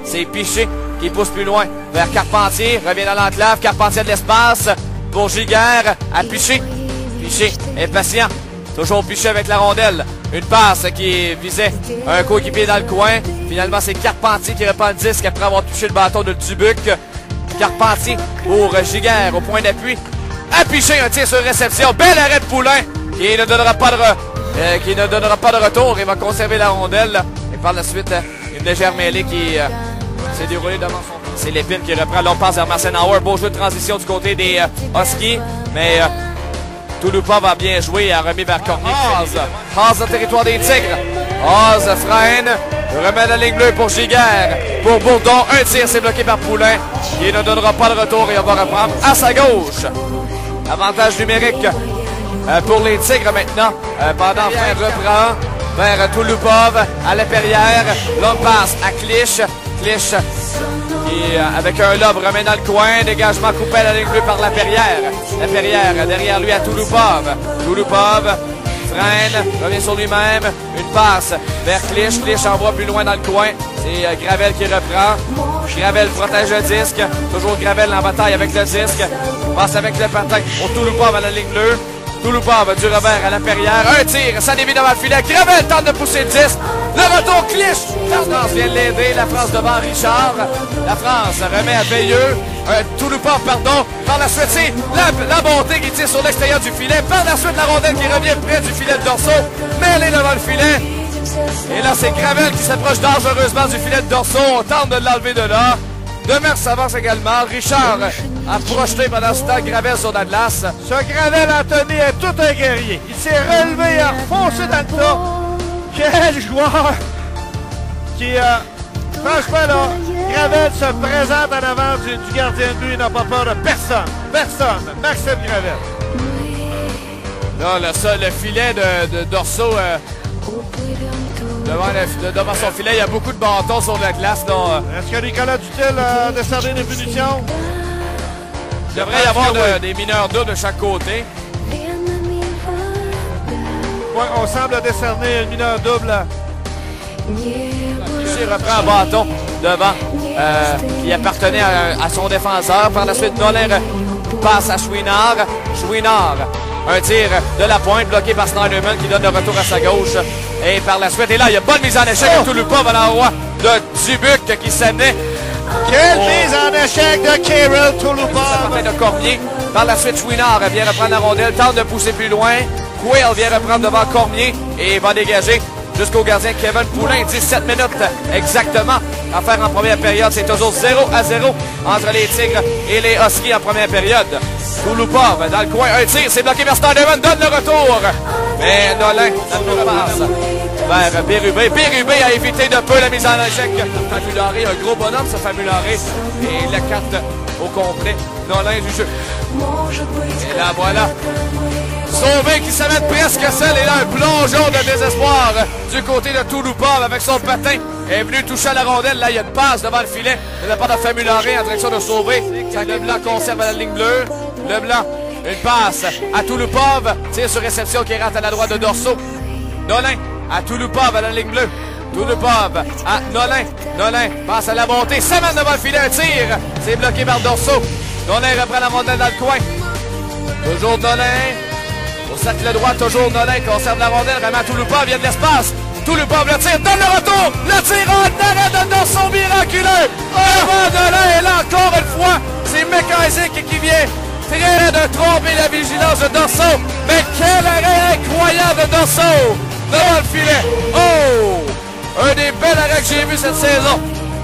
C'est Piché qui pousse plus loin vers Carpentier. Revient dans l'enclave. Carpentier de l'espace pour Giguère à Piché. Piché est patient. Toujours Piché avec la rondelle. Une passe qui visait un coéquipier dans le coin. Finalement, c'est Carpentier qui reprend le disque après avoir touché le bâton de Dubuc. Carpentier pour Giguère au point d'appui. À Piché, un tir sur réception. Bel arrêt de Poulain qui ne donnera pas de retour. Il va conserver la rondelle. Et par la suite, une légère mêlée qui s'est déroulée devant son... C'est Lépine qui reprend. L'on passe vers Massenauer. Beau jeu de transition du côté des Huskies. Mais Touloupa va bien jouer et a remis vers Cormier. Haas au territoire des Tigres. Haas freine. Remet la ligne bleue pour Giguère. Pour Bourdon. Un tir, c'est bloqué par Poulain. Qui ne donnera pas de retour et on va reprendre à sa gauche. Avantage numérique pour les Tigres maintenant. Pendant fin reprend vers Touloupov à la Perrière. Longue passe à Clich. Clich qui, avec un lob, remet dans le coin. Dégagement coupé à la ligne bleue par la Perrière. La Perrière derrière lui à Touloupov. Touloupov freine, revient sur lui-même. Une passe vers Clich. Clich envoie plus loin dans le coin. C'est Gravel qui reprend. Gravel protège le disque. Toujours Gravel en bataille avec le disque. Passe avec le patin pour Touloupov à la ligne bleue. Touloupov du revers à la Perrière. Un tir, ça dévie devant le filet. Gravel tente de pousser le disque. Le retour Clich. La France vient l'aider. La France devant Richard. La France remet à Veilleux. Touloupov, pardon. Par la suite, c'est la montée qui tire sur l'extérieur du filet. Par la suite, la rondelle qui revient près du filet de Dorso. Mêlée devant le filet. Et là, c'est Gravel qui s'approche dangereusement du filet de Dorso. On tente de l'enlever de là. Demers s'avance également. Richard a projeté pendant ce temps Gravel sur la glace. Ce Gravel, Anthony, est tout un guerrier. Il s'est relevé et a foncé dans le tas. Quel joueur qui, franchement, là, Gravel se présente en avant du gardien de but. Il n'a pas peur de personne. Personne. Maxime Gravel. Là, le filet de Dorso... Devant son filet, il y a beaucoup de bâtons sur la glace. Est-ce que Nicolas Dutil a décerné des punitions? Il devrait y avoir des mineurs doubles de chaque côté. Ouais, on semble décerner une mineur double. Piché reprend un bâton devant qui appartenait à son défenseur. Par la suite, Nolin passe à Chouinard. Chouinard, un tir de la pointe bloqué par Snyderman qui donne le retour à sa gauche. Et par la suite, et là, il y a bonne mise en échec de Touloupov à l'endroit de Dubuc qui s'amenait. Quelle mise en échec de Kirill Touloupov! De Cormier. Par la suite, Chouinard vient reprendre la rondelle, tente de pousser plus loin. Quayle vient reprendre devant Cormier et va dégager jusqu'au gardien Kevin Poulain. 17 minutes exactement à faire en première période. C'est toujours 0-0 entre les Tigres et les Huskies en première période. Touloupov dans le coin, un tir, c'est bloqué par Snyderman, donne le retour. Mais Nolin, la passe vers Bérubé. Bérubé a évité de peu la mise en échec. Famulari, un gros bonhomme, ce Famulari. Et la carte au complet. Nolin du jeu. Et là, voilà. Sauvé qui s'amène presque seul. Et là, un plongeon de désespoir du côté de Touloupov avec son patin. Est venu toucher à la rondelle. Là, il y a une passe devant le filet de la part de Famulari en direction de Sauvé. Le blanc conserve la ligne bleue. Le blanc, une passe à Touloupov. Tire sur réception qui rate à la droite de Dorso. Nolin à Touloupov à la ligne bleue. Touloupov à Nolin. Nolin passe à la montée. S'amène devant le filet. Un tir. C'est bloqué par Dorso. Nolin reprend la rondelle dans le coin. Toujours Nolin. Au cercle droit, toujours Nolin conserve la rondelle. Remet à Touloupov. Il y a de l'espace. Touloupov le tire. Donne le retour. Le tir en arrêt de Dorso miraculeux. Devant Nolin. Et là encore une fois, c'est McIsaac qui vient traiter de tromper la vigilance de Dorso. Mais quel arrêt incroyable de Dorso devant le filet. Oh! Un des bels arrêts que j'ai vus cette saison.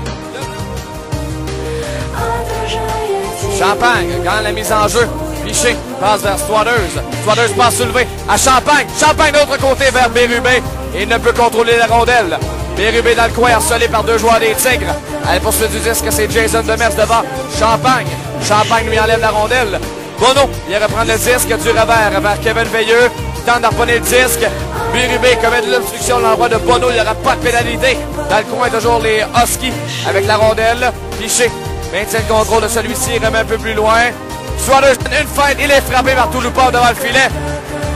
Champagne, gagne la mise en jeu. Piché passe vers Swatters. Swatters passe soulevé à Champagne. Champagne de l'autre côté vers Bérubé. Il ne peut contrôler la rondelle. Bérubé dans le coin, harcelé par deux joueurs des Tigres. À la poursuite du disque, c'est Jason Demers devant Champagne. Champagne lui enlève la rondelle. Bono vient reprendre le disque du revers vers Kevin Veilleux. Il tente d'harponner le disque. Bérubé commet de l'obstruction de l'envoi de Bono. Il n'y aura pas de pénalité. Dans le coin, toujours les Huskies avec la rondelle. Piché maintient le contrôle de celui-ci. Remet un peu plus loin. Swatters une feinte. Il est frappé par Touloupov devant le filet.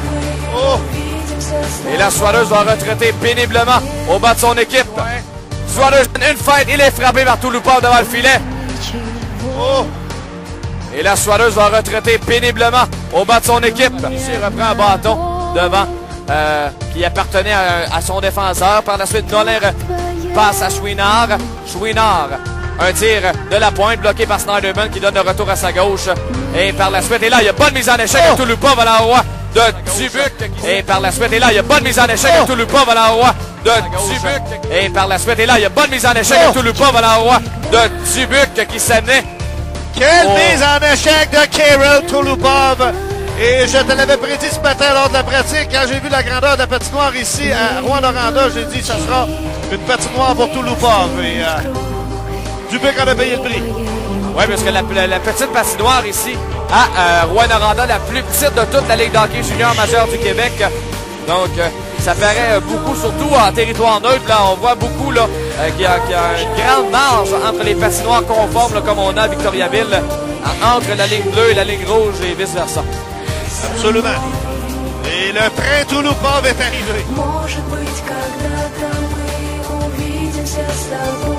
Oh! Et là, Swatters va retraiter péniblement au bas de son équipe. Suarez, une fête, il est frappé par Touloupov devant le filet. Oh! Et là, Suarez va retraiter péniblement au bas de son équipe. Ici, il reprend un bâton devant qui appartenait à son défenseur. Par la suite, Noller passe à Chouinard. Chouinard, un tir de la pointe bloqué par Snyderman qui donne le retour à sa gauche. Et par la suite, et là, il y a bonne mise en échec à Touloupov à l'endroit de Dubuc. Et par la suite, et là, il y a bonne mise en échec à Touloupov à l'endroit de Dubuc. Et par la suite, et là, il y a bonne mise en échec à Touloupov à l'endroit de Dubuc qui s'amenait. Quelle mise en échec de Kirill Touloupov! Et je te l'avais prédit ce matin lors de la pratique, quand j'ai vu la grandeur de la patinoire ici à Rouyn-Noranda, j'ai dit que ça sera une patinoire pour Touloupov. Et Dubuc en a payé le prix. Oui, parce que la petite patinoire ici à Rouyn-Noranda, la plus petite de toute la Ligue d'hockey junior majeure du Québec. Donc, ça paraît beaucoup, surtout en territoire neutre. Là, on voit beaucoup là, qu'il y a une grande marge entre les patinoires conformes, là, comme on a à Victoriaville, entre la ligne bleue et la ligne rouge et vice-versa. Absolument. Et le train Touloupov est arrivé.